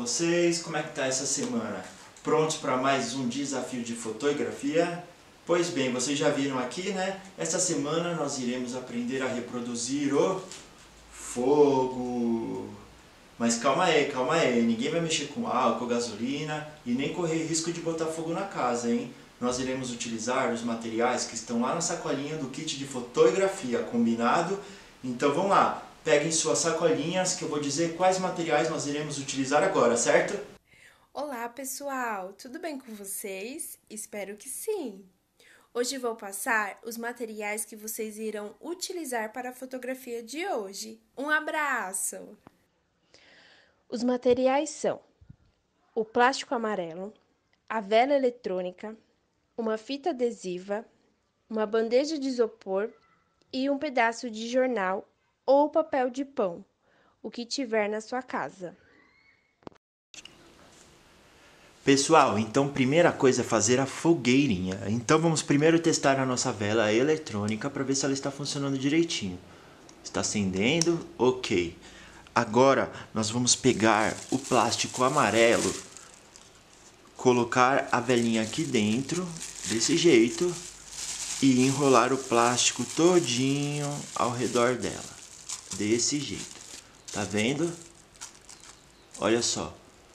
vocês? Como é que tá essa semana? Prontos para mais um desafio de fotografia? Pois bem, vocês já viram aqui, né? Essa semana nós iremos aprender a reproduzir o fogo. Mas calma aí, ninguém vai mexer com álcool, gasolina e nem correr risco de botar fogo na casa, hein? Nós iremos utilizar os materiais que estão lá na sacolinha do kit de fotografia, combinado? Então vamos lá, peguem suas sacolinhas que eu vou dizer quais materiais nós iremos utilizar agora, certo? Olá, pessoal! Tudo bem com vocês? Espero que sim! Hoje vou passar os materiais que vocês irão utilizar para a fotografia de hoje. Um abraço! Os materiais são o plástico amarelo, a vela eletrônica, uma fita adesiva, uma bandeja de isopor e um pedaço de jornal ou papel de pão, o que tiver na sua casa. Pessoal, então primeira coisa é fazer a fogueirinha. Então vamos primeiro testar a nossa vela eletrônica para ver se ela está funcionando direitinho. Está acendendo? Ok. Agora nós vamos pegar o plástico amarelo, colocar a velinha aqui dentro, desse jeito, e enrolar o plástico todinho ao redor dela, desse jeito. Tá vendo? Olha só.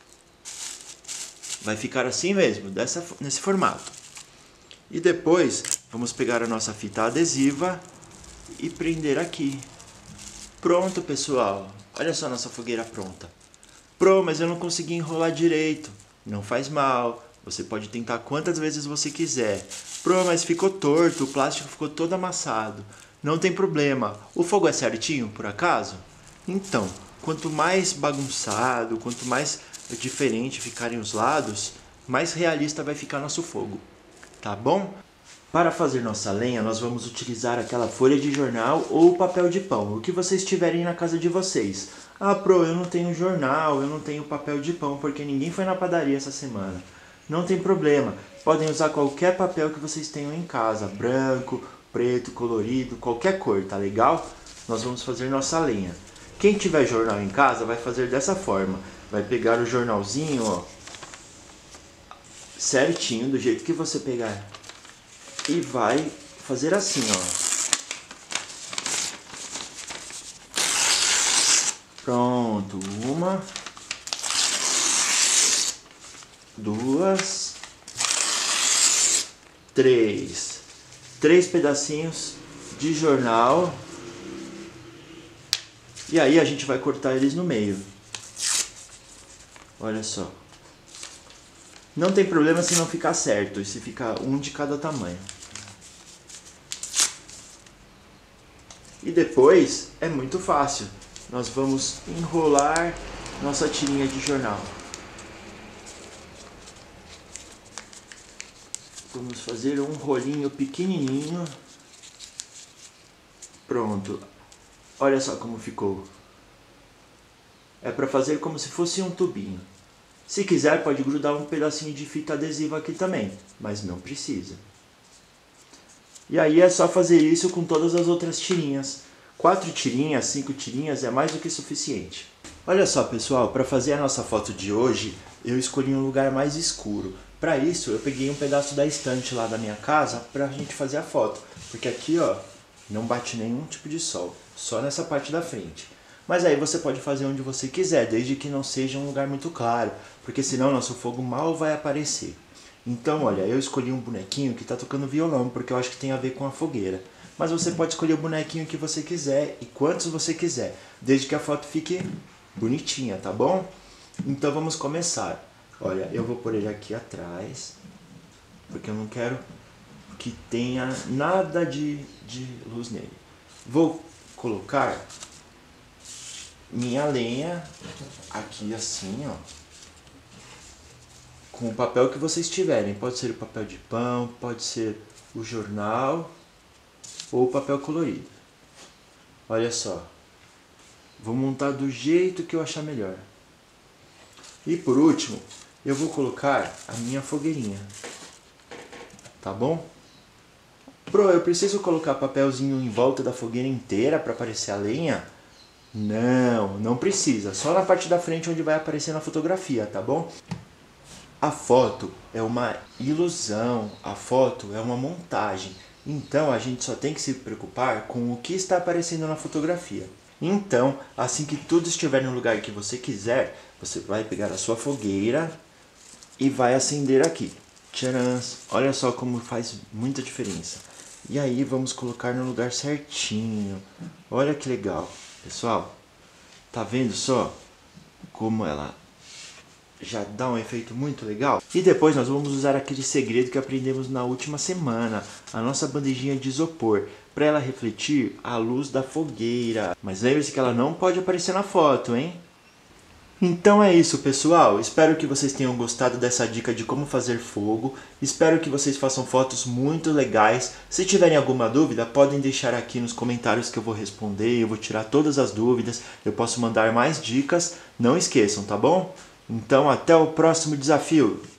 Vai ficar assim mesmo, nesse formato. E depois vamos pegar a nossa fita adesiva e prender aqui. Pronto, pessoal. Olha só a nossa fogueira pronta. Mas eu não consegui enrolar direito. Não faz mal. Você pode tentar quantas vezes você quiser. Mas ficou torto, o plástico ficou todo amassado. Não tem problema. O fogo é certinho, por acaso? Então, quanto mais bagunçado, quanto mais diferente ficarem os lados, mais realista vai ficar nosso fogo. Tá bom? Para fazer nossa lenha, nós vamos utilizar aquela folha de jornal ou papel de pão, o que vocês tiverem na casa de vocês. Eu não tenho jornal, eu não tenho papel de pão, porque ninguém foi na padaria essa semana. Não tem problema, podem usar qualquer papel que vocês tenham em casa, branco, preto, colorido, qualquer cor, tá legal? Nós vamos fazer nossa lenha. Quem tiver jornal em casa vai fazer dessa forma. Vai pegar o jornalzinho, ó, certinho, do jeito que você pegar. E vai fazer assim, ó. Pronto, uma, duas, três. 3 pedacinhos de jornal. E aí a gente vai cortar eles no meio. Olha só. Não tem problema se não ficar certo, e se ficar um de cada tamanho. E depois é muito fácil. Nós vamos enrolar nossa tirinha de jornal. Vamos fazer um rolinho pequenininho. Pronto. Olha só como ficou. É para fazer como se fosse um tubinho. Se quiser, pode grudar um pedacinho de fita adesiva aqui também, mas não precisa. E aí é só fazer isso com todas as outras tirinhas. 4 tirinhas, 5 tirinhas é mais do que suficiente. Olha só, pessoal, para fazer a nossa foto de hoje, eu escolhi um lugar mais escuro. Para isso, eu peguei um pedaço da estante lá da minha casa para a gente fazer a foto. Porque aqui, ó, não bate nenhum tipo de sol, só nessa parte da frente. Mas aí você pode fazer onde você quiser, desde que não seja um lugar muito claro, porque senão nosso fogo mal vai aparecer. Então, olha, eu escolhi um bonequinho que está tocando violão, porque eu acho que tem a ver com a fogueira. Mas você pode escolher o bonequinho que você quiser e quantos você quiser, desde que a foto fique bonitinha, tá bom? Então vamos começar. Olha, eu vou pôr ele aqui atrás, porque eu não quero que tenha nada de luz nele. Vou colocar minha lenha aqui assim, ó, com o papel que vocês tiverem. Pode ser o papel de pão, pode ser o jornal ou o papel colorido. Olha só, vou montar do jeito que eu achar melhor. E por último, eu vou colocar a minha fogueirinha, tá bom? Eu preciso colocar papelzinho em volta da fogueira inteira para aparecer a lenha? Não, não precisa. Só na parte da frente onde vai aparecer na fotografia, tá bom? A foto é uma ilusão, a foto é uma montagem. Então a gente só tem que se preocupar com o que está aparecendo na fotografia. Então, assim que tudo estiver no lugar que você quiser, você vai pegar a sua fogueira e vai acender aqui. Tcharam! Olha só como faz muita diferença. E aí vamos colocar no lugar certinho. Olha que legal. Pessoal, tá vendo só como ela já dá um efeito muito legal? E depois nós vamos usar aquele segredo que aprendemos na última semana, a nossa bandejinha de isopor, para ela refletir a luz da fogueira. Mas lembre-se que ela não pode aparecer na foto, hein? Então é isso, pessoal. Espero que vocês tenham gostado dessa dica de como fazer fogo. Espero que vocês façam fotos muito legais. Se tiverem alguma dúvida, podem deixar aqui nos comentários que eu vou responder. Eu vou tirar todas as dúvidas. Eu posso mandar mais dicas. Não esqueçam, tá bom? Então até o próximo desafio.